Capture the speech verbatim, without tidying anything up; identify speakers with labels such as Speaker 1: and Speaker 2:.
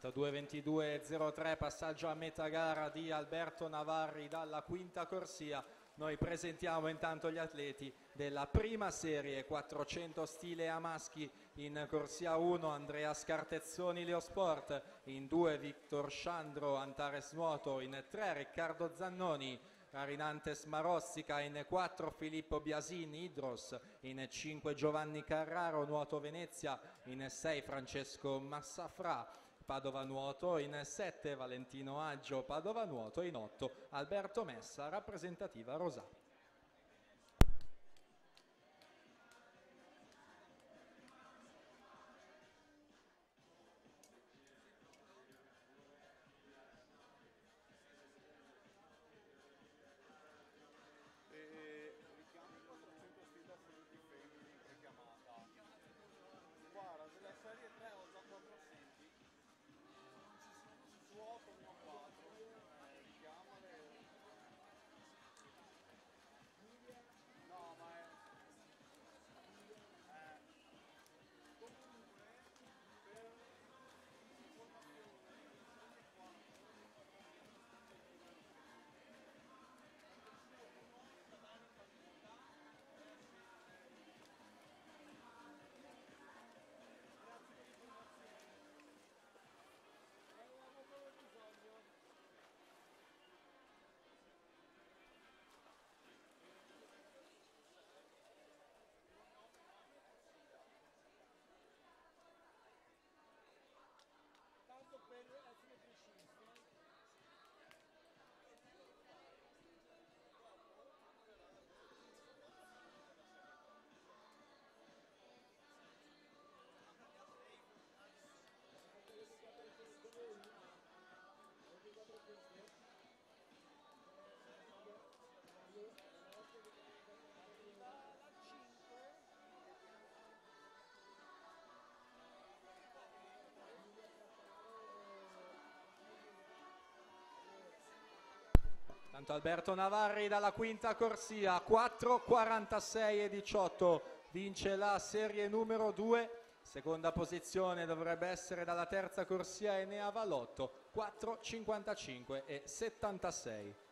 Speaker 1: quarantadue ventidue zero tre, passaggio a metà gara di Alberto Navarri dalla quinta corsia. Noi presentiamo intanto gli atleti della prima serie quattrocento stile a maschi. In corsia uno Andrea Scartezzoni Leosport, in due Victor Sciandro Antares Nuoto, in tre Riccardo Zannoni Rarinantes Marossica, in quattro Filippo Biasin Idros, in cinque Giovanni Carraro Nuoto Venezia, in sei Francesco Massafra Padova Nuoto, in sette Valentino Aggio Padova Nuoto, in otto Alberto Messa rappresentativa Rosà.
Speaker 2: Guarda, della serie tre ho già quattro assenti. Su otto ne ho quattro. Eh, chiamale. No, ma è... Eh. Comunque, per informazione, qua. Tanto per essere precisi,
Speaker 1: Tanto Alberto Navarri dalla quinta corsia, quattro quarantasei e diciotto, vince la serie numero due. Seconda posizione dovrebbe essere dalla terza corsia Enea Vallotto, quattro cinquantacinque e settantasei.